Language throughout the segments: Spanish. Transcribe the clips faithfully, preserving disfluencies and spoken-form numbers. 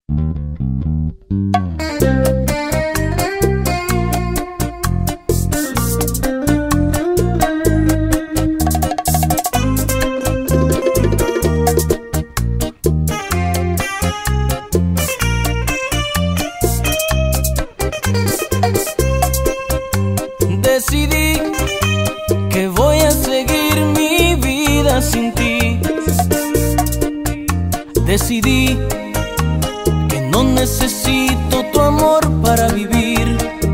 Decidí que voy a seguir mi vida sin ti. Decidí que no necesito tu amor para vivir.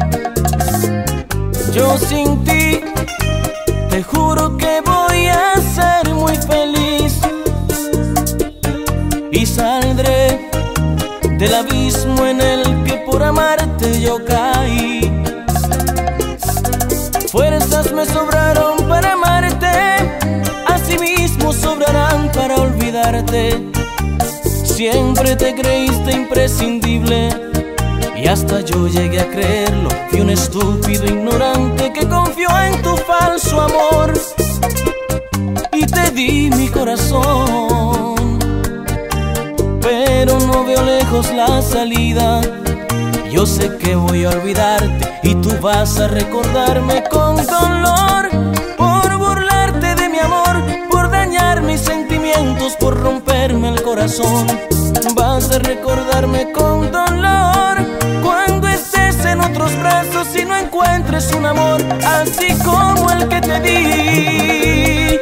Yo sin ti te juro que voy a ser muy feliz y saldré del abismo en el que por amarte yo caí. Fuerzas me sobraron para amarte, asimismo sobrarán para olvidarte. Siempre te creíste imprescindible y hasta yo llegué a creerlo. Fui un estúpido ignorante que confió en tu falso amor y te di mi corazón. Pero no veo lejos la salida. Yo sé que voy a olvidarte y tú vas a recordarme con dolor, por burlarte de mi amor, por dañar mis sentimientos, por romperme el corazón. Vas a recordarme con dolor cuando estés en otros brazos y no encuentres un amor así como el que te di.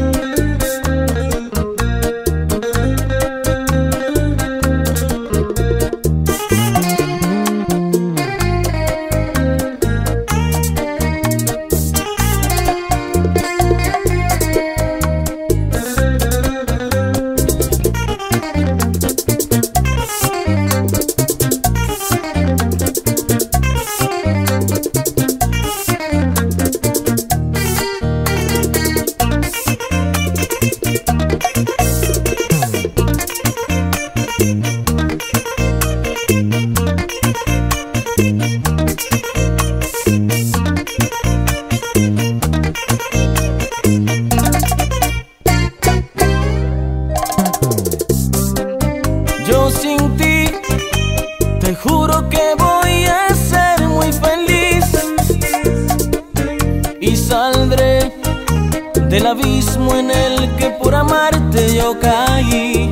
Yo sin ti te juro que voy a ser muy feliz y saldré del abismo en el que por amarte yo caí.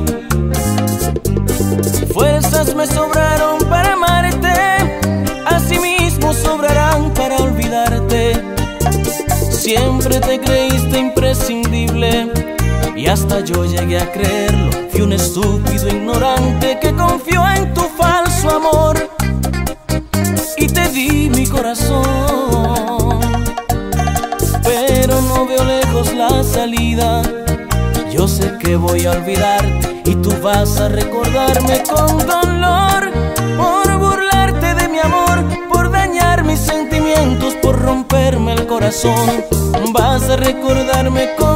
Fuerzas me sobraron para amarte, asimismo sobrarán para olvidarte. Siempre te creíste imprescindible y hasta yo llegué a creerlo. Fui un estúpido ignorante que confió en tu falso amor y te di mi corazón. Pero no veo lejos la salida. Yo sé que voy a olvidarte y tú vas a recordarme con dolor, por burlarte de mi amor, por dañar mis sentimientos, por romperme el corazón. Vas a recordarme con